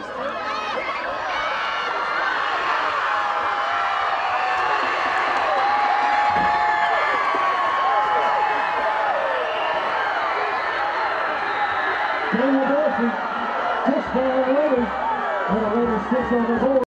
Dorsey, touchdown Raiders, and the Raiders sticks on the board.